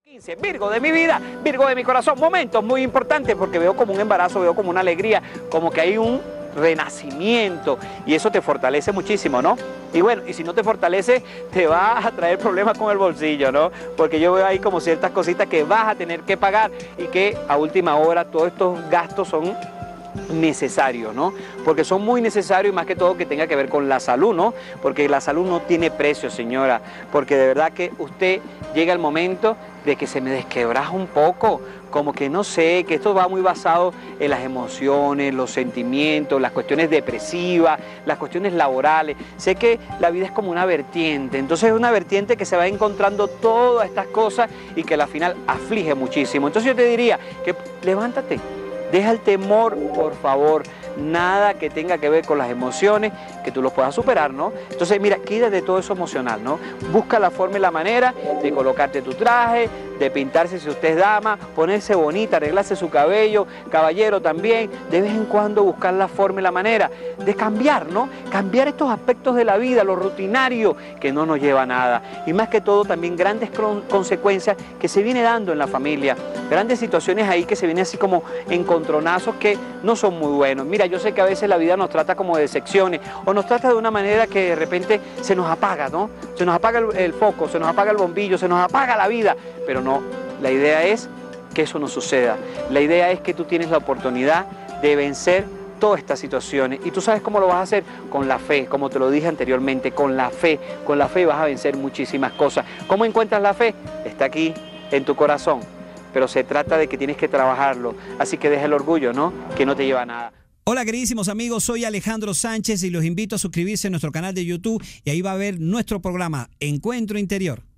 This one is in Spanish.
15, Virgo de mi vida, Virgo de mi corazón, momentos muy importantes porque veo como un embarazo, veo como una alegría, como que hay un renacimiento y eso te fortalece muchísimo, ¿no? Y bueno, y si no te fortalece, te va a traer problemas con el bolsillo, ¿no? Porque yo veo ahí como ciertas cositas que vas a tener que pagar y que a última hora todos estos gastos son necesarios, ¿no? Porque son muy necesarios y más que todo que tenga que ver con la salud, ¿no? Porque la salud no tiene precio, señora, porque de verdad que usted llega el momento de que se me desquebraja un poco, como que no sé, que esto va muy basado en las emociones, los sentimientos, las cuestiones depresivas, las cuestiones laborales. Sé que la vida es como una vertiente, entonces es una vertiente que se va encontrando todas estas cosas y que al final aflige muchísimo. Entonces yo te diría que levántate. Deja el temor, por favor, nada que tenga que ver con las emociones, que tú los puedas superar, ¿no? Entonces, mira, quítate de todo eso emocional, ¿no? Busca la forma y la manera de colocarte tu traje, de pintarse si usted es dama, ponerse bonita, arreglarse su cabello, caballero también, de vez en cuando buscar la forma y la manera de cambiar, ¿no? Cambiar estos aspectos de la vida, lo rutinario, que no nos lleva a nada. Y más que todo, también grandes consecuencias que se viene dando en la familia, grandes situaciones ahí que se vienen así como encontronazos que no son muy buenos. Mira, yo sé que a veces la vida nos trata como de secciones o nos trata de una manera que de repente se nos apaga, ¿no? Se nos apaga el foco, se nos apaga el bombillo, se nos apaga la vida, pero no, la idea es que eso no suceda. La idea es que tú tienes la oportunidad de vencer todas estas situaciones y tú sabes cómo lo vas a hacer con la fe, como te lo dije anteriormente, con la fe vas a vencer muchísimas cosas. ¿Cómo encuentras la fe? Está aquí en tu corazón, pero se trata de que tienes que trabajarlo, así que deja el orgullo, ¿no? Que no te lleva a nada. Hola queridísimos amigos, soy Alejandro Sánchez y los invito a suscribirse a nuestro canal de YouTube y ahí va a ver nuestro programa Encuentro Interior.